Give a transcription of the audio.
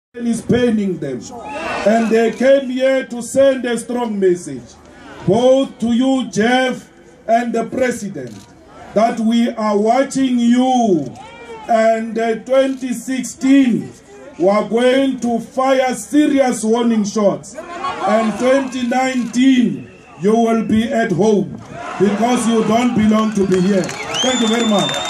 is paining them. And they came here to send a strong message, both to you, Jeff, and the President, that we are watching you. And 2016, we are going to fire serious warning shots. And 2019, you will be at home because you don't belong to be here. Thank you very much.